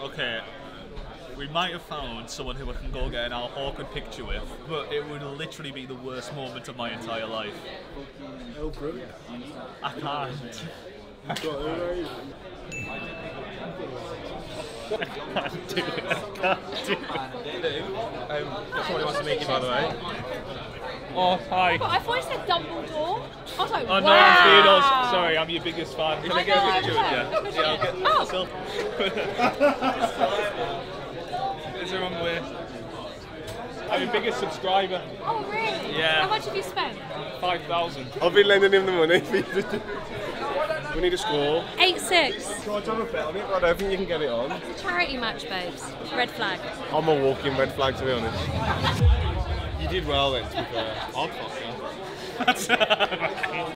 Okay, we might have found someone who I can go get an awkward picture with, but it would literally be the worst moment of my entire life. Oh, brilliant. I can't. You've got it right. I can't do it. I can't do it. Somebody wants to meet you, by the way. Oh, hi. But I thought it said Dumbledore. I was like, Oh, no, wow. I'm Theo's. Sorry, I'm your biggest fan. Can I get a picture with you? Yeah, I'll get myself. It's the wrong way. I'm your biggest subscriber. Oh, really? Yeah. How much have you spent? 5,000. I've been lending him the money. We need a score. 8-6. Try to have a bet on it, but I don't think you can get it on. It's a charity match, babes. Red flag. I'm a walking red flag, to be honest. You did well then, to be fair. I'd fuck that. That's